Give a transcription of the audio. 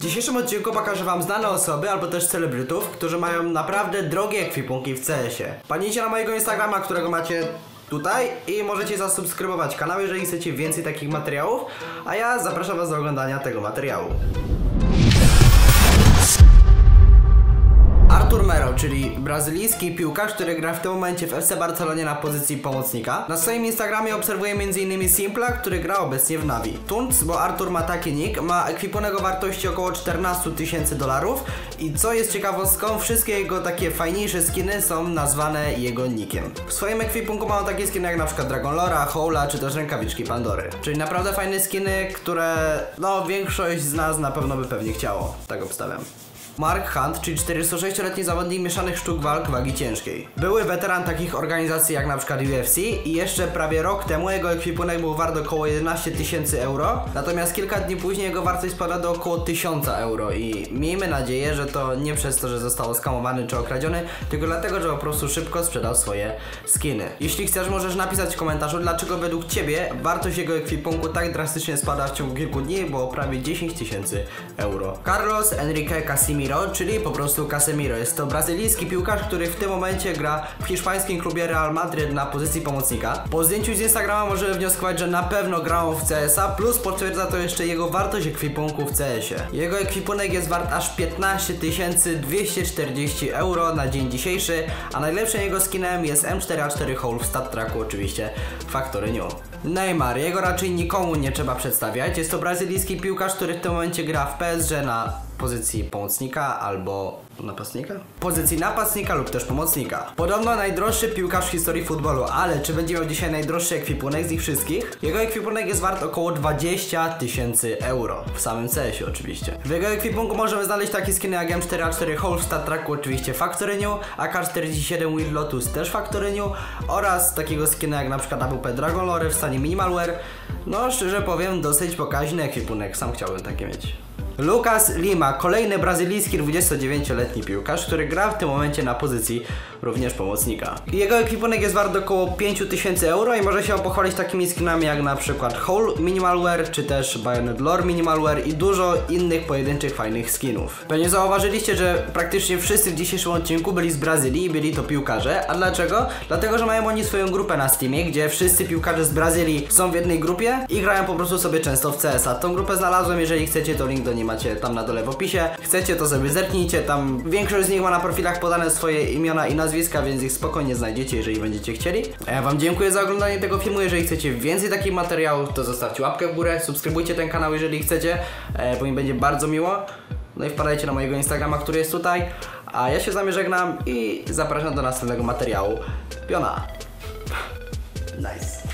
W dzisiejszym odcinku pokażę wam znane osoby albo też celebrytów, którzy mają naprawdę drogie ekwipunki w CS-ie. Wpadnijcie na mojego Instagrama, którego macie tutaj i możecie zasubskrybować kanał, jeżeli chcecie więcej takich materiałów, a ja zapraszam was do oglądania tego materiału. Artur Melo, czyli brazylijski piłkarz, który gra w tym momencie w FC Barcelonie na pozycji pomocnika. Na swoim Instagramie obserwuję m.in. Simpla, który gra obecnie w Navi. Tunc, bo Artur ma taki nick, ma ekwipunek o wartości około 14 000 dolarów i co jest ciekawostką, wszystkie jego takie fajniejsze skiny są nazwane jego nickiem. W swoim ekwipunku mają takie skiny jak na przykład Dragon Lora, Howla czy też rękawiczki Pandory. Czyli naprawdę fajne skiny, które no większość z nas na pewno by pewnie chciało. Tak obstawiam. Mark Hunt, czyli 46-letni zawodnik mieszanych sztuk walk wagi ciężkiej. Były weteran takich organizacji jak na przykład UFC i jeszcze prawie rok temu jego ekwipunek był wart około 11 000 euro, natomiast kilka dni później jego wartość spada do około 1000 euro i miejmy nadzieję, że to nie przez to, że został skamowany czy okradziony, tylko dlatego, że po prostu szybko sprzedał swoje skiny. Jeśli chcesz, możesz napisać w komentarzu, dlaczego według ciebie wartość jego ekwipunku tak drastycznie spada w ciągu kilku dni, bo prawie 10 000 euro. Carlos Enrique Casimiro, czyli po prostu Casemiro. Jest to brazylijski piłkarz, który w tym momencie gra w hiszpańskim klubie Real Madrid na pozycji pomocnika. Po zdjęciu z Instagrama możemy wnioskować, że na pewno grał w CS-a, plus potwierdza to jeszcze jego wartość ekwipunku w CS-ie. Jego ekwipunek jest wart aż 15 240 euro na dzień dzisiejszy, a najlepszym jego skinem jest M4A4 Hole w Stat Tracku, oczywiście Factory New. Neymar, jego raczej nikomu nie trzeba przedstawiać. Jest to brazylijski piłkarz, który w tym momencie gra w PSG na pozycji pomocnika albo napastnika? Pozycji napastnika lub też pomocnika. Podobno najdroższy piłkarz w historii futbolu, ale czy będzie miał dzisiaj najdroższy ekwipunek z nich wszystkich? Jego ekwipunek jest wart około 20 000 euro. W samym CS-ie oczywiście. W jego ekwipunku możemy znaleźć takie skiny jak M4A4 Hole w Stat Tracku, oczywiście Factory New, AK-47 Wild Lotus też Factory New oraz takiego skina jak na przykład AWP Dragon Lore w stanie Minimalware. No szczerze powiem, dosyć pokaźny ekwipunek, sam chciałbym takie mieć. Lucas Lima, kolejny brazylijski 29-letni piłkarz, który gra w tym momencie na pozycji również pomocnika. Jego ekwipunek jest wart około 5000 euro i może się pochwalić takimi skinami jak na przykład Hole Minimalware, czy też Bayonet Lore Minimalware i dużo innych pojedynczych fajnych skinów. Pewnie zauważyliście, że praktycznie wszyscy w dzisiejszym odcinku byli z Brazylii i byli to piłkarze. A dlaczego? Dlatego, że mają oni swoją grupę na Steamie, gdzie wszyscy piłkarze z Brazylii są w jednej grupie i grają po prostu sobie często w CS-a. Tą grupę znalazłem, jeżeli chcecie, to link do niej macie tam na dole w opisie. Chcecie, to sobie zerknijcie, tam większość z nich ma na profilach podane swoje imiona i nazwiska, więc ich spokojnie znajdziecie, jeżeli będziecie chcieli. A ja wam dziękuję za oglądanie tego filmu. Jeżeli chcecie więcej takich materiałów, to zostawcie łapkę w górę, subskrybujcie ten kanał, jeżeli chcecie, bo mi będzie bardzo miło. No i wpadajcie na mojego Instagrama, który jest tutaj. A ja się z wami żegnam i zapraszam do następnego materiału. Piona! Nice.